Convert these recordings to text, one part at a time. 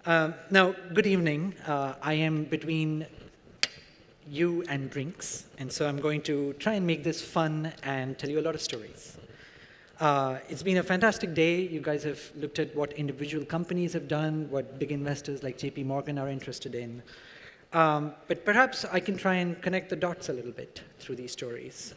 Now, good evening. I am between you and drinks, and so I'm going to try and make this fun and tell you a lot of stories. It's been a fantastic day. You guys have looked at what individual companies have done, what big investors like JP Morgan are interested in. But perhaps I can try and connect the dots a little bit through these stories.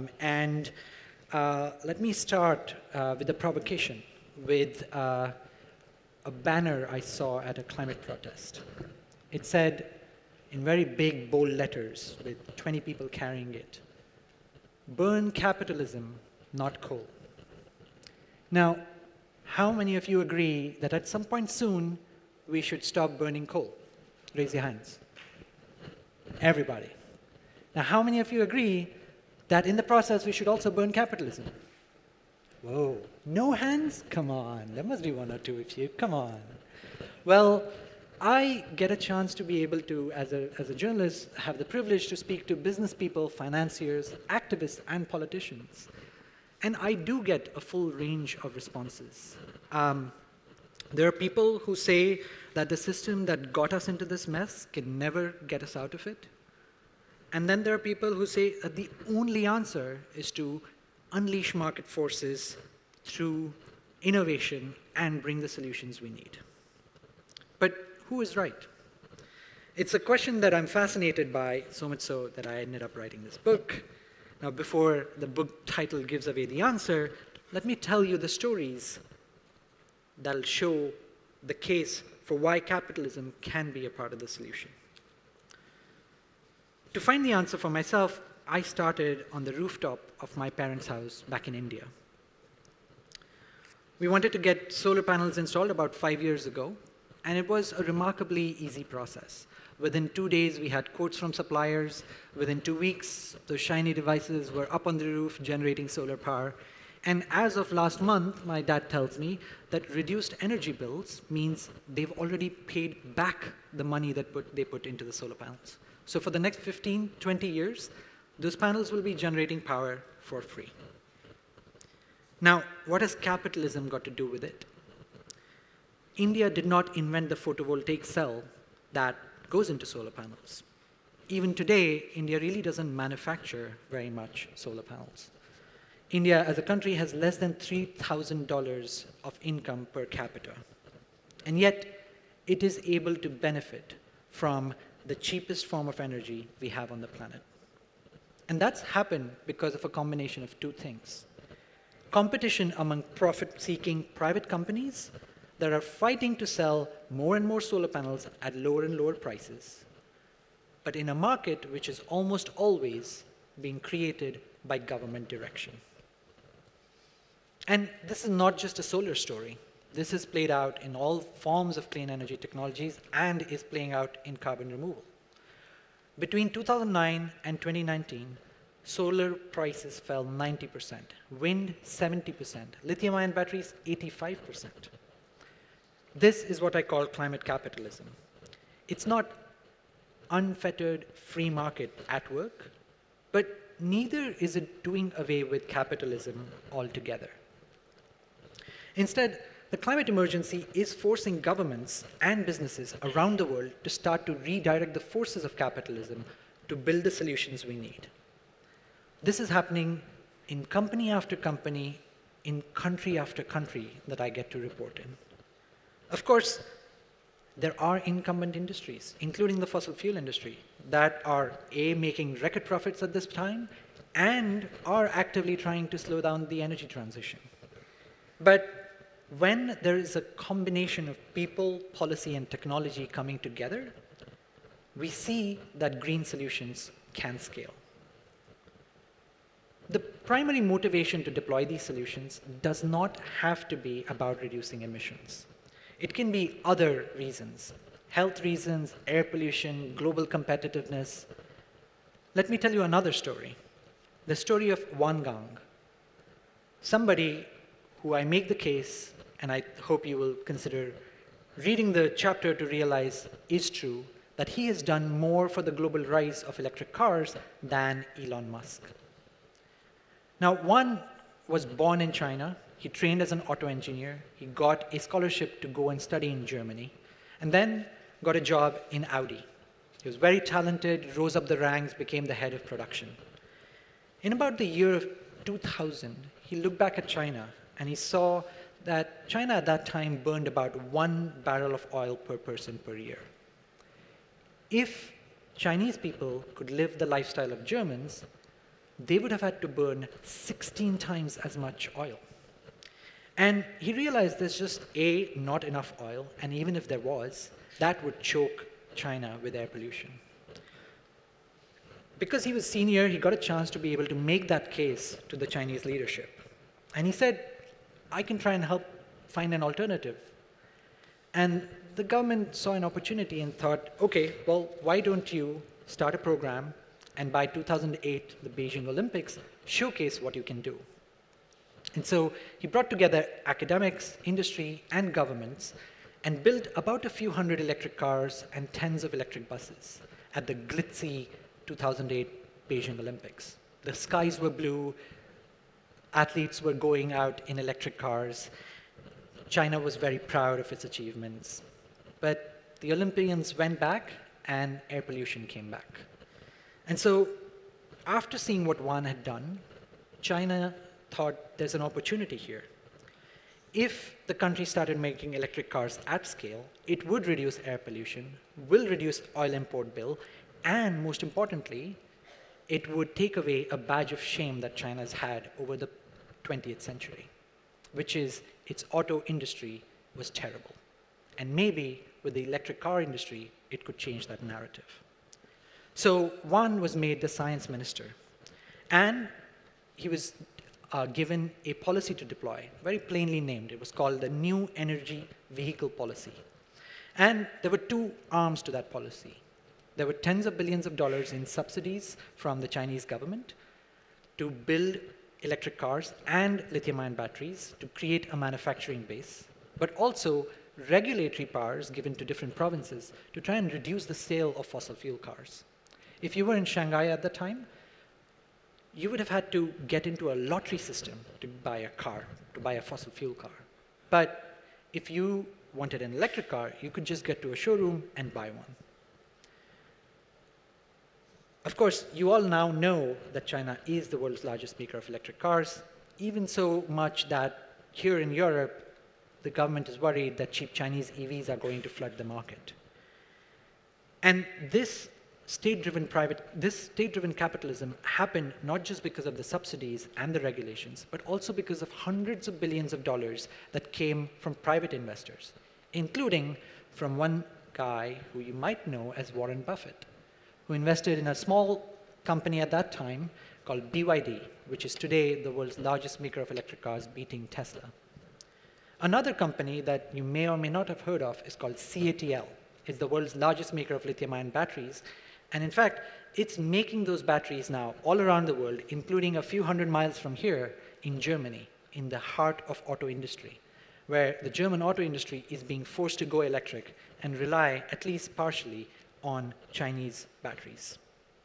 Let me start with a provocation, with a banner I saw at a climate protest. It said, in very big, bold letters, with 20 people carrying it, "Burn capitalism, not coal." Now, how many of you agree that at some point soon, we should stop burning coal? Raise your hands. Everybody. Now, how many of you agree that in the process, we should also burn capitalism? Whoa, no hands? Come on, there must be one or two of you, come on. Well, I get a chance to be able to, as a journalist, have the privilege to speak to business people, financiers, activists, and politicians. And I do get a full range of responses. There are people who say that the system that got us into this mess can never get us out of it. And then there are people who say that the only answer is to unleash market forces through innovation and bring the solutions we need. But who is right? It's a question that I'm fascinated by, so much so that I ended up writing this book. Now, before the book title gives away the answer, let me tell you the stories that'll show the case for why capitalism can be a part of the solution. To find the answer for myself, I started on the rooftop of my parents' house back in India. We wanted to get solar panels installed about 5 years ago, and it was a remarkably easy process. Within 2 days, we had quotes from suppliers. Within 2 weeks, those shiny devices were up on the roof generating solar power. And as of last month, my dad tells me that reduced energy bills means they've already paid back the money that they put into the solar panels. So for the next 15, 20 years, those panels will be generating power for free. Now, what has capitalism got to do with it? India did not invent the photovoltaic cell that goes into solar panels. Even today, India really doesn't manufacture very much solar panels. India, as a country, has less than $3,000 of income per capita. And yet, it is able to benefit from the cheapest form of energy we have on the planet. And that's happened because of a combination of two things. Competition among profit-seeking private companies that are fighting to sell more and more solar panels at lower and lower prices, but in a market which is almost always being created by government direction. And this is not just a solar story. This is played out in all forms of clean energy technologies and is playing out in carbon removal. Between 2009 and 2019, solar prices fell 90%, wind 70%, lithium-ion batteries 85%. This is what I call climate capitalism. It's not unfettered free market at work, but neither is it doing away with capitalism altogether. Instead, the climate emergency is forcing governments and businesses around the world to start to redirect the forces of capitalism to build the solutions we need. This is happening in company after company, in country after country that I get to report in. Of course, there are incumbent industries, including the fossil fuel industry, that are A, making record profits at this time, and are actively trying to slow down the energy transition. But when there is a combination of people, policy, and technology coming together, we see that green solutions can scale. The primary motivation to deploy these solutions does not have to be about reducing emissions. It can be other reasons: health reasons, air pollution, global competitiveness. Let me tell you another story, the story of Wangang, somebody who I make the case, and I hope you will consider reading the chapter to realize is true, that he has done more for the global rise of electric cars than Elon Musk. Now, Wan was born in China. He trained as an auto engineer. He got a scholarship to go and study in Germany. and then got a job in Audi. He was very talented, rose up the ranks, became the head of production. In about the year 2000, he looked back at China, and he saw that China at that time burned about 1 barrel of oil per person per year. If Chinese people could live the lifestyle of Germans, they would have had to burn 16 times as much oil. And he realized there's just A, not enough oil, and even if there was, that would choke China with air pollution. Because he was senior, he got a chance to be able to make that case to the Chinese leadership. And he said, I can try and help find an alternative. And the government saw an opportunity and thought, okay, well, why don't you start a program, and by 2008, the Beijing Olympics, showcase what you can do. And so he brought together academics, industry, and governments, and built about a few hundred electric cars and tens of electric buses at the glitzy 2008 Beijing Olympics. The skies were blue, athletes were going out in electric cars. China was very proud of its achievements. But the Olympians went back, and air pollution came back. And so after seeing what Wan had done, China thought there's an opportunity here. If the country started making electric cars at scale, it would reduce air pollution, will reduce oil import bill, and most importantly, it would take away a badge of shame that China's had over the 20th century, which is its auto industry was terrible. And maybe with the electric car industry, it could change that narrative. So Wan was made the science minister, and he was given a policy to deploy, very plainly named. It was called the New Energy Vehicle Policy. And there were two arms to that policy. There were tens of billions of dollars in subsidies from the Chinese government to build electric cars and lithium-ion batteries to create a manufacturing base, but also regulatory powers given to different provinces to try and reduce the sale of fossil fuel cars. If you were in Shanghai at the time, you would have had to get into a lottery system to buy a car, to buy a fossil fuel car. But if you wanted an electric car, you could just get to a showroom and buy one. Of course, you all now know that China is the world's largest maker of electric cars, even so much that here in Europe, the government is worried that cheap Chinese EVs are going to flood the market. And this state-driven capitalism happened not just because of the subsidies and the regulations, but also because of hundreds of billions of dollars that came from private investors, including from one guy who you might know as Warren Buffett, who invested in a small company at that time called BYD, which is today the world's largest maker of electric cars, beating Tesla. Another company that you may or may not have heard of is called CATL. It's the world's largest maker of lithium-ion batteries. And in fact, it's making those batteries now all around the world, including a few hundred miles from here in Germany, in the heart of auto industry, where the German auto industry is being forced to go electric and rely, at least partially, on Chinese batteries.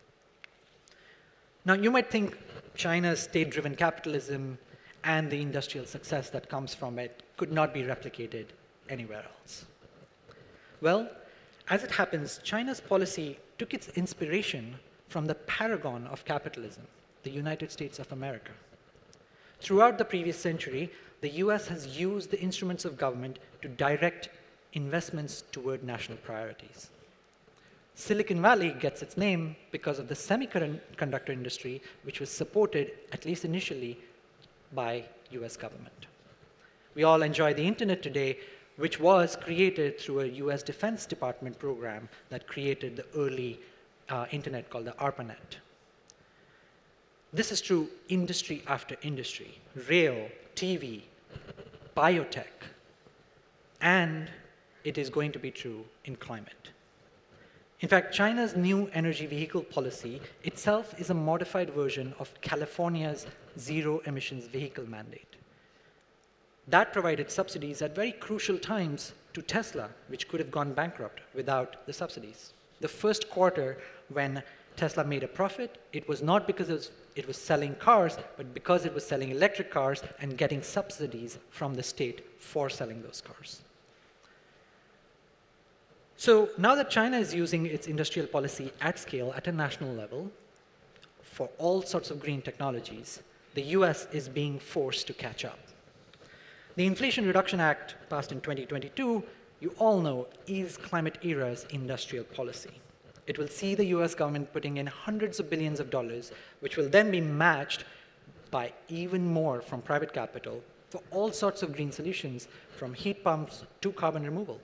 Now, you might think China's state-driven capitalism and the industrial success that comes from it could not be replicated anywhere else. Well, as it happens, China's policy took its inspiration from the paragon of capitalism, the United States of America. Throughout the previous century, the US has used the instruments of government to direct investments toward national priorities. Silicon Valley gets its name because of the semiconductor industry, which was supported, at least initially, by US government. We all enjoy the internet today, which was created through a US Defense Department program that created the early internet called the ARPANET. This is true industry after industry, rail, TV, biotech, and it is going to be true in climate. In fact, China's new energy vehicle policy itself is a modified version of California's zero emissions vehicle mandate. That provided subsidies at very crucial times to Tesla, which could have gone bankrupt without the subsidies. The first quarter, when Tesla made a profit, it was not because it was selling cars, but because it was selling electric cars and getting subsidies from the state for selling those cars. So now that China is using its industrial policy at scale at a national level for all sorts of green technologies, the US is being forced to catch up. The Inflation Reduction Act, passed in 2022, you all know, is climate era's industrial policy. It will see the US government putting in hundreds of billions of dollars, which will then be matched by even more from private capital for all sorts of green solutions, from heat pumps to carbon removal.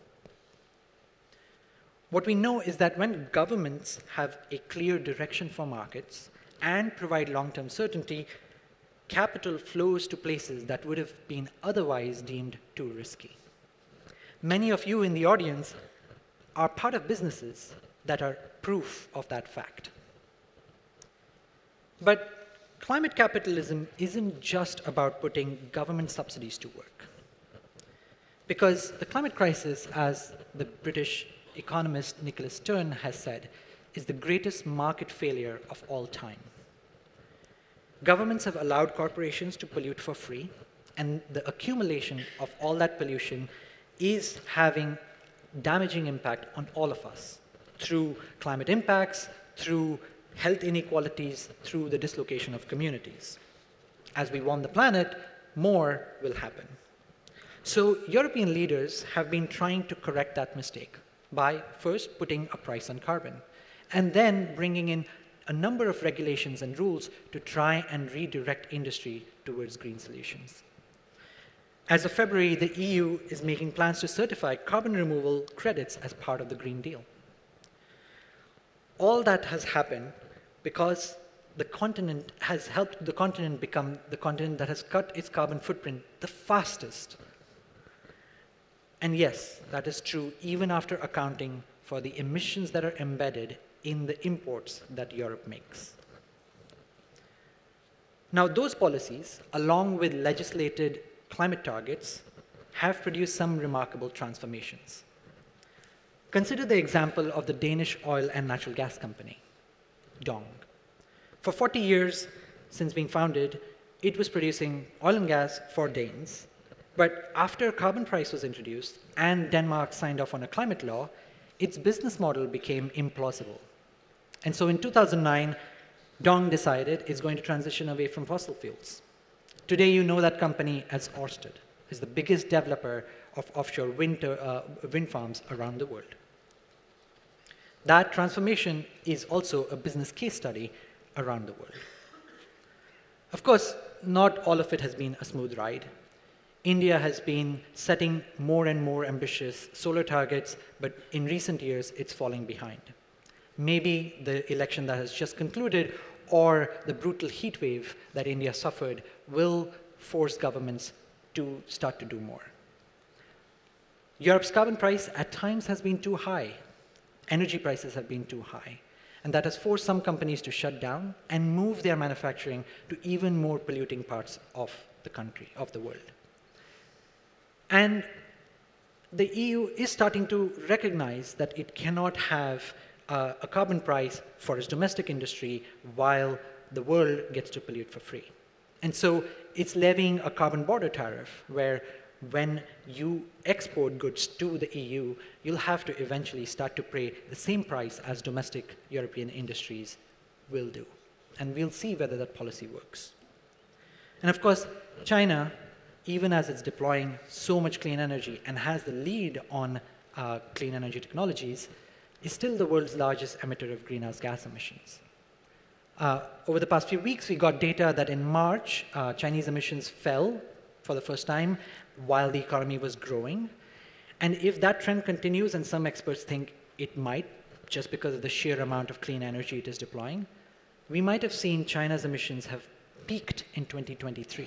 What we know is that when governments have a clear direction for markets and provide long-term certainty, capital flows to places that would have been otherwise deemed too risky. Many of you in the audience are part of businesses that are proof of that fact. But climate capitalism isn't just about putting government subsidies to work. Because the climate crisis, as the British economist Nicholas Stern has said, is the greatest market failure of all time. Governments have allowed corporations to pollute for free, and the accumulation of all that pollution is having damaging impact on all of us through climate impacts, through health inequalities, through the dislocation of communities. As we warm the planet, more will happen. So European leaders have been trying to correct that mistake by first putting a price on carbon, and then bringing in a number of regulations and rules to try and redirect industry towards green solutions. As of February, the EU is making plans to certify carbon removal credits as part of the Green Deal. All that has happened because the continent has helped the continent become the continent that has cut its carbon footprint the fastest. And yes, that is true even after accounting for the emissions that are embedded in the imports that Europe makes. Now, those policies, along with legislated climate targets, have produced some remarkable transformations. Consider the example of the Danish oil and natural gas company, Dong. For 40 years since being founded, it was producing oil and gas for Danes. But after a carbon price was introduced and Denmark signed off on a climate law, its business model became implausible. And so in 2009, Dong decided it's going to transition away from fossil fuels. Today, you know that company as Ørsted, is the biggest developer of offshore wind farms around the world. That transformation is also a business case study around the world. Of course, not all of it has been a smooth ride. India has been setting more and more ambitious solar targets, but in recent years, it's falling behind. Maybe the election that has just concluded or the brutal heat wave that India suffered will force governments to start to do more. Europe's carbon price at times has been too high. Energy prices have been too high. And that has forced some companies to shut down and move their manufacturing to even more polluting parts of the country, of the world. And the EU is starting to recognize that it cannot have a carbon price for its domestic industry while the world gets to pollute for free. And so it's levying a carbon border tariff where when you export goods to the EU, you'll have to eventually start to pay the same price as domestic European industries will do. And we'll see whether that policy works. And of course, China, even as it's deploying so much clean energy and has the lead on clean energy technologies, is still the world's largest emitter of greenhouse gas emissions. Over the past few weeks, we got data that in March, Chinese emissions fell for the first time while the economy was growing. And if that trend continues, and some experts think it might, just because of the sheer amount of clean energy it is deploying, we might have seen China's emissions have peaked in 2023.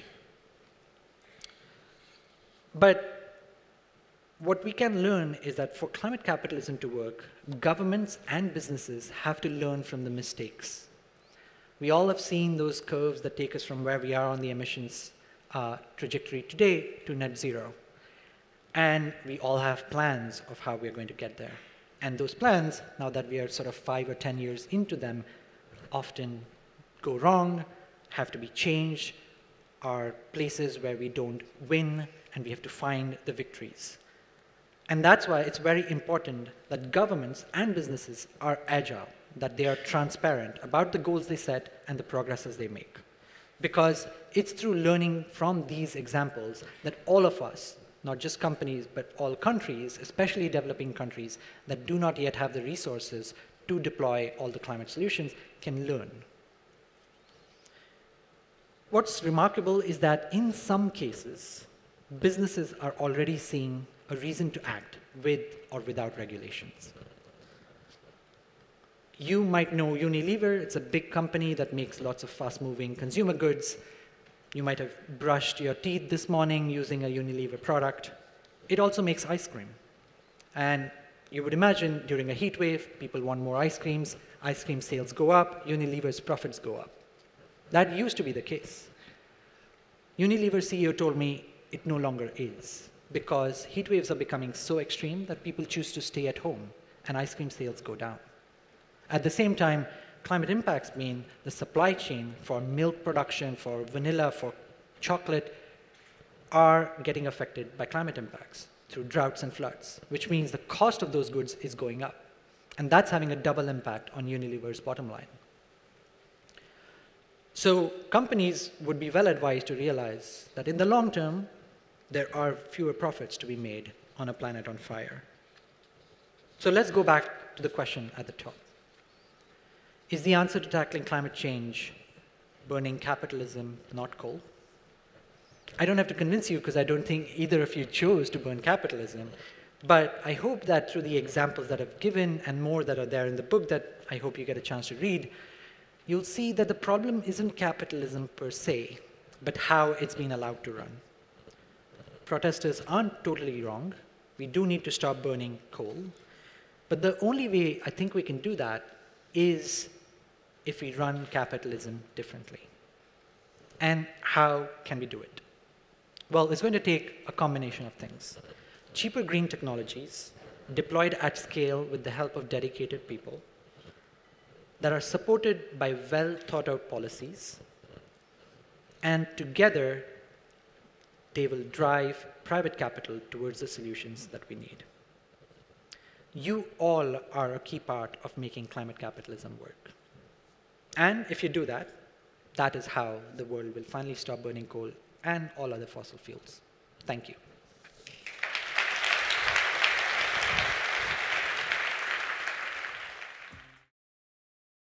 But what we can learn is that for climate capitalism to work, governments and businesses have to learn from the mistakes. We all have seen those curves that take us from where we are on the emissions trajectory today to net zero. And we all have plans of how we're going to get there. And those plans, now that we are sort of 5 or 10 years into them, often go wrong, have to be changed, are places where we don't win, and we have to find the victories. And that's why it's very important that governments and businesses are agile, that they are transparent about the goals they set and the progresses they make. Because it's through learning from these examples that all of us, not just companies, but all countries, especially developing countries that do not yet have the resources to deploy all the climate solutions, can learn. What's remarkable is that in some cases, businesses are already seeing a reason to act with or without regulations. You might know Unilever. It's a big company that makes lots of fast-moving consumer goods. You might have brushed your teeth this morning using a Unilever product. It also makes ice cream. And you would imagine during a heat wave, people want more ice cream sales go up, Unilever's profits go up. That used to be the case. Unilever CEO told me it no longer is, because heat waves are becoming so extreme that people choose to stay at home and ice cream sales go down. At the same time, climate impacts mean the supply chain for milk production, for vanilla, for chocolate are getting affected by climate impacts through droughts and floods, which means the cost of those goods is going up. And that's having a double impact on Unilever's bottom line. So companies would be well advised to realize that in the long term, there are fewer profits to be made on a planet on fire. So let's go back to the question at the top. Is the answer to tackling climate change burning capitalism, not coal? I don't have to convince you because I don't think either of you chose to burn capitalism. But I hope that through the examples that I've given and more that are there in the book that I hope you get a chance to read, you'll see that the problem isn't capitalism per se, but how it's been allowed to run. Protesters aren't totally wrong. We do need to stop burning coal. But the only way I think we can do that is if we run capitalism differently. And how can we do it? Well, it's going to take a combination of things. Cheaper green technologies deployed at scale with the help of dedicated people that are supported by well-thought-out policies, and together they will drive private capital towards the solutions that we need. You all are a key part of making climate capitalism work. And if you do that, that is how the world will finally stop burning coal and all other fossil fuels. Thank you.